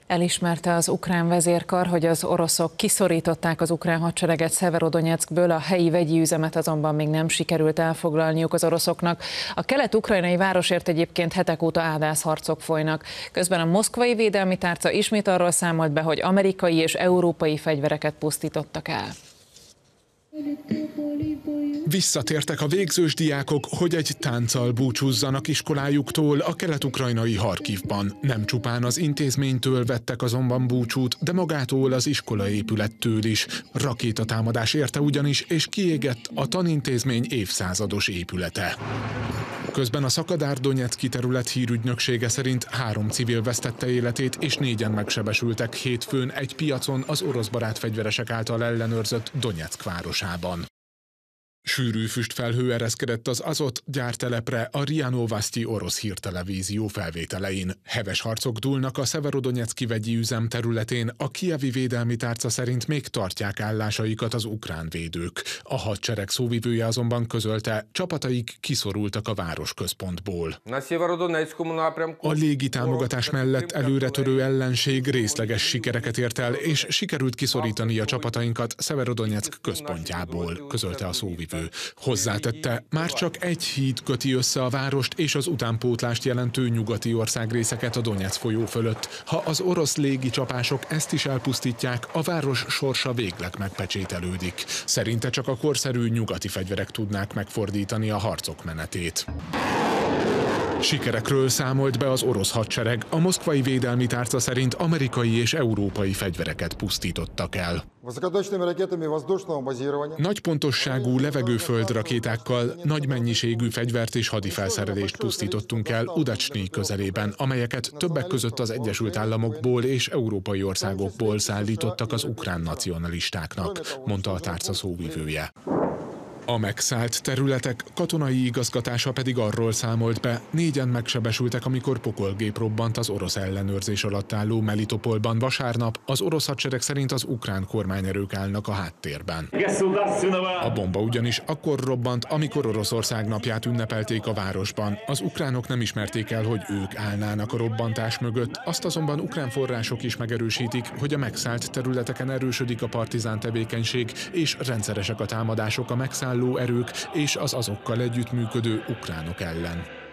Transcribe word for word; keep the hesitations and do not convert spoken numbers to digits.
Elismerte az ukrán vezérkar, hogy az oroszok kiszorították az ukrán hadsereget Szeverodonyeckből, a helyi vegyi üzemet azonban még nem sikerült elfoglalniuk az oroszoknak. A kelet-ukrajnai városért egyébként hetek óta ádászharcok folynak. Közben a moszkvai védelmi tárca ismét arról számolt be, hogy amerikai és európai fegyvereket pusztítottak el. Visszatértek a végzős diákok, hogy egy tánccal búcsúzzanak iskolájuktól a kelet-ukrajnai Harkivban. Nem csupán az intézménytől vettek azonban búcsút, de magától az iskolaépülettől is. Rakétatámadás érte ugyanis, és kiégett a tanintézmény évszázados épülete. Közben a Szakadár-Donyecky terület hírügynöksége szerint három civil vesztette életét, és négyen megsebesültek hétfőn egy piacon az orosz barát fegyveresek által ellenőrzött Donyeck városában. Sűrű füstfelhő ereszkedett az Azot gyártelepre a RIA Novosti orosz hírtelevízió felvételein. Heves harcok dúlnak a Szeverodonyecky vegyi üzem területén, a kijevi védelmi tárca szerint még tartják állásaikat az ukrán védők. A hadsereg szóvivője azonban közölte, csapataik kiszorultak a városközpontból. A légitámogatás mellett előretörő ellenség részleges sikereket ért el, és sikerült kiszorítani a csapatainkat Szeverodonyeck központjából, közölte a szóvivő. Hozzátette, már csak egy híd köti össze a várost és az utánpótlást jelentő nyugati országrészeket a Donyeck folyó fölött. Ha az orosz légi csapások ezt is elpusztítják, a város sorsa végleg megpecsételődik. Szerinte csak a korszerű nyugati fegyverek tudnák megfordítani a harcok menetét. Sikerekről számolt be az orosz hadsereg, a moszkvai védelmi tárca szerint amerikai és európai fegyvereket pusztítottak el. Nagy pontosságú levegőföld rakétákkal nagy mennyiségű fegyvert és hadifelszerelést pusztítottunk el Udacsny közelében, amelyeket többek között az Egyesült Államokból és európai országokból szállítottak az ukrán nacionalistáknak, mondta a tárca szóvivője. A megszállt területek katonai igazgatása pedig arról számolt be, négyen megsebesültek, amikor pokolgép robbant az orosz ellenőrzés alatt álló Melitopolban vasárnap, az orosz hadsereg szerint az ukrán kormányerők állnak a háttérben. A bomba ugyanis akkor robbant, amikor Oroszország napját ünnepelték a városban. Az ukránok nem ismerték el, hogy ők állnának a robbantás mögött, azt azonban ukrán források is megerősítik, hogy a megszállt területeken erősödik a partizán tevékenység, és rendszeresek a támadások a megszálló erők és az azokkal együttműködő ukránok ellen.